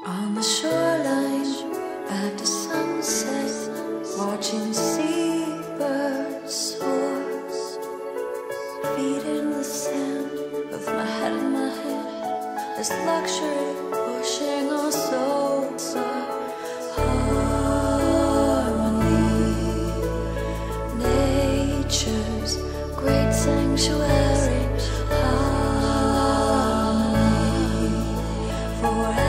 On the shoreline after sunset, watching seabirds soar, feet in the sand with my head in my hand. This luxury pushing our souls up. Harmony, nature's great sanctuary. Harmony forever.